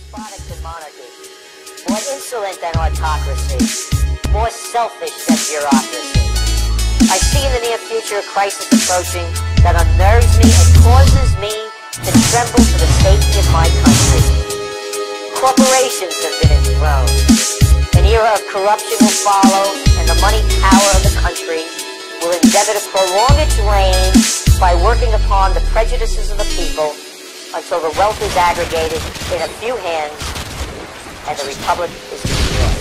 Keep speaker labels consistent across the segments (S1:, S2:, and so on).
S1: despotic than monarchy, more insolent than autocracy, more selfish than bureaucracy. I see in the near future a crisis approaching that unnerves me and causes me to tremble for the safety of my country. Corporations have been enthroned. An era of corruption will follow, and the money power of the country will endeavor to prolong its reign by working upon the prejudices of the people until the wealth is aggregated in a few hands and the republic is destroyed.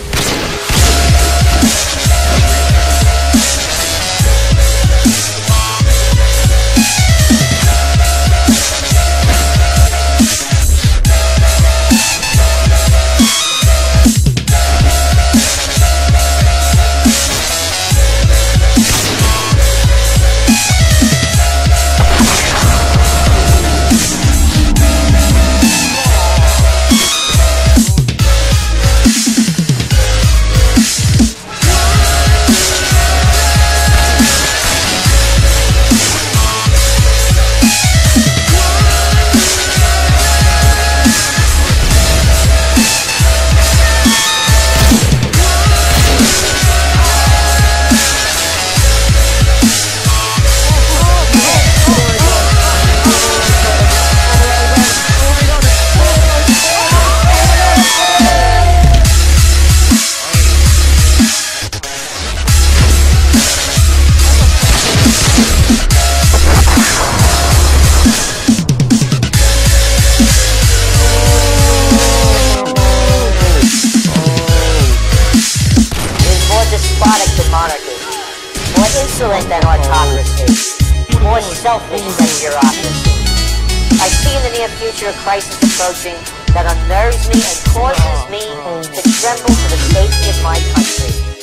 S1: More insolent than autocracy, more selfish than bureaucracy. I see in the near future a crisis approaching that unnerves me and causes me to tremble for the safety of my country.